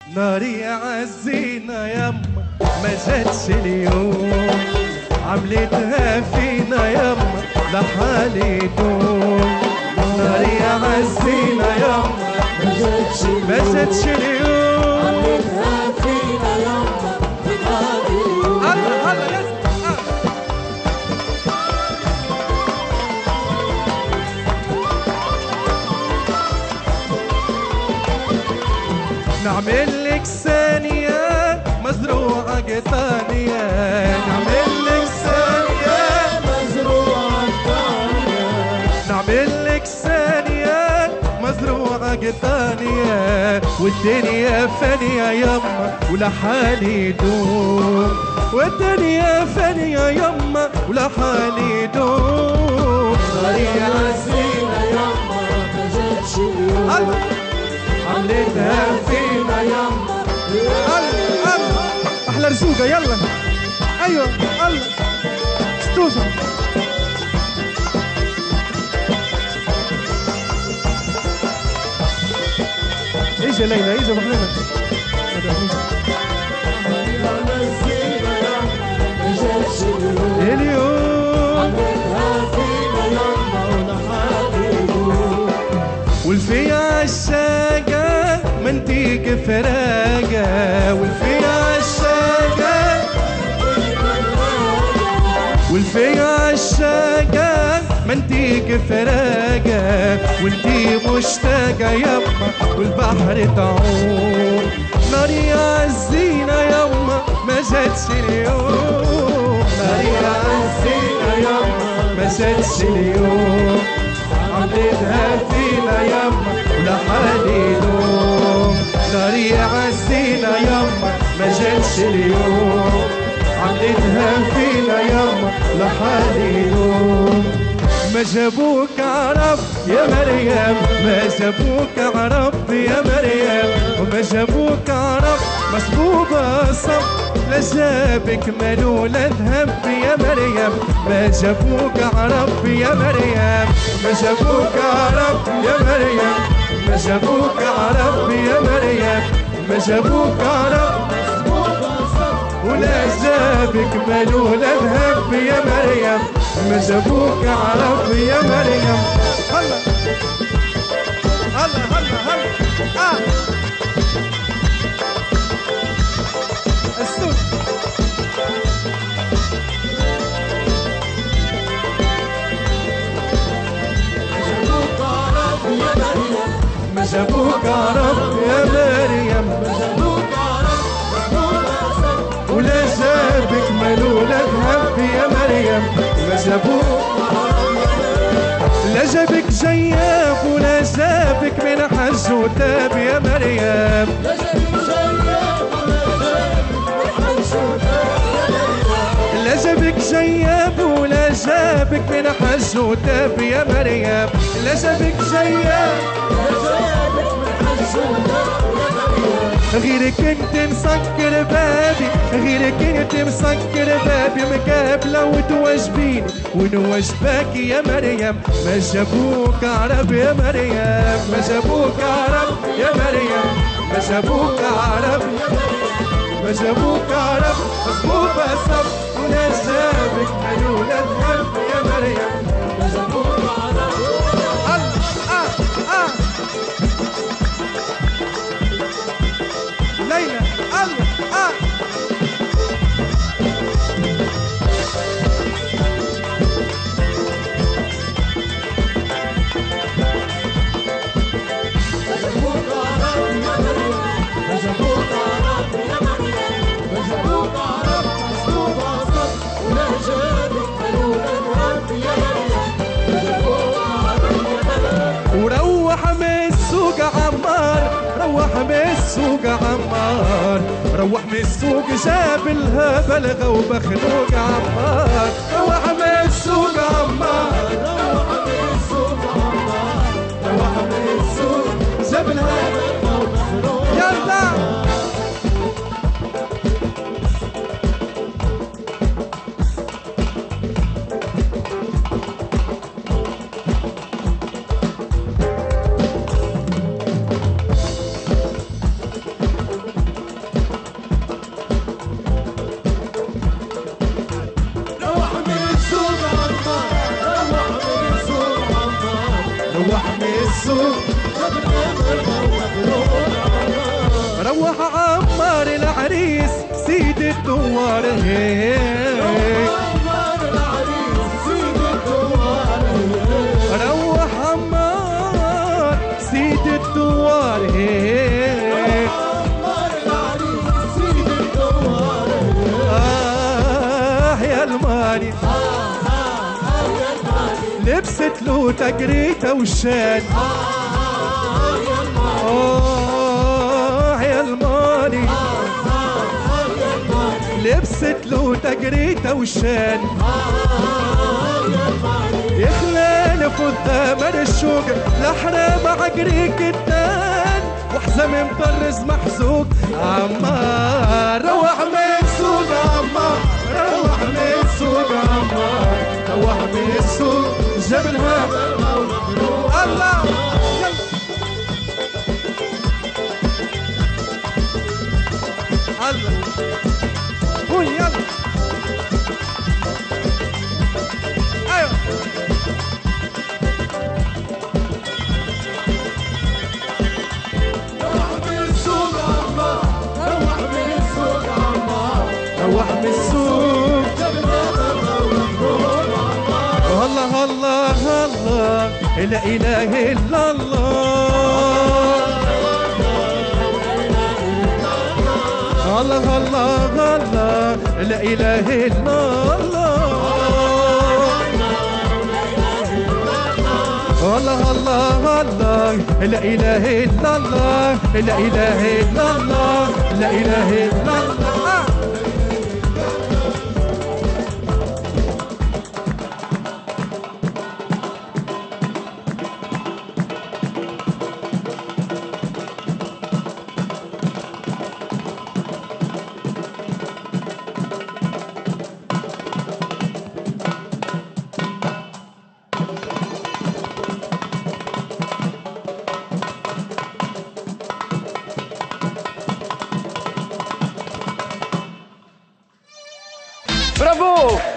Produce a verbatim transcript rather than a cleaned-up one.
ناري عزينا يما ما جاتش اليوم، عملتها فينا يما لحالي دوم. ناري عزينا يما ما جاتش ما جاتش اليوم، عملتها فينا يما لحالي دوم. هلا هلا لازم نعمل لك ثانية مزروعة قطانية، نعمل لك ثانية مزروعة قطانية، نعمل لك ثانية مزروعة قطانية، والدنيا فانية يما ولحالي دوم، والدنيا فانية يما ولحالي دوم. ناري عزينا يما ما جاتش اليوم، عملتها فينا يما الله الله احلى رزوقه يلا ايوه الله ستوفا ايش يا ليلى ايش يا ابو حنينه ما جاتش اليوم، اليوم عملتها فينا يما ولحالي دوم. والفيا عالشاقة منتيك فراقة، والفيا عالشاقة والفيا عالشاقة منتيك فراقة، وانتي مشتاقة يما والبحر تعوم. ناري عزينا يما ما جاتش اليوم، ناري عزينا يما ما جاتش اليوم، عملتها فينا يما ولحالي دوم. ناري عزينا يما ما جاتش اليوم، عملتها فينا يما لحالي دوم. ما جابوك عرب يا مريم، ما جابوك عرب يا مريم، وما جابوك عرب مصبوبة صب، لا جابك ملولة ذهب يا مريم، ما جابوك عرب يا مريم، ما جابوك عرب يا مريم، ما جابوك عرب يا مريم، ما جابوك عرب ولا جابك ملولة ذهب يا مريم، ما جابوك عرب يا مريم. هلا هلا هلا هلا اه السود ما جابوك عرب يا مريم، ولا جابك ملولة ذهب يا مريم، ما جابوك لا جابك جياب ولا جابك من حج وتاب يا مريم، لا جابك جياب ولا جابك من حج وتاب يا مريم، لا جابك جياب غيرك انت مسكر بابي، غيرك انت مسكر بابي، مقابله وتواجبيني ونواجبك يا مريم، ما جابوك عرب يا مريم، ما جابوك عرب يا مريم، ما جابوك عرب ما جابوك عرب مصبوبة صب، ولا جابك ملولة ذهب يا مريم، ما جابوك عرب. الله اه اه ليلى الله اه وروح من السوق عمار، روح من السوق عمار، روح من السوق جاب الهبل وبخنوق عمار، روح من السوق عمار، روح من السوق عمار، روح من السوق جاب الهبل وبخنوق يلا السوق روح عمار العريس سيد الدوار روح عمار سيد الدوار آه يا الماني لبست له تجريته وشان آه يا الماني لبست له تجريته وشان يخلالف قدام الشوق لحرام عجريك التان وحزام مطرز محزوق عمار روح من سوق عمار روح من سوق عمار روح من السوق جاب الهام الله يلا قول يلا ايوه روح من السوق عمار روح من السوق عمار روح من السوق الله الله الله لا اله الا الله الله الله الله لا اله الا الله الله الله الله لا اله الا الله لا اله الا الله لا اله الا الله برافو.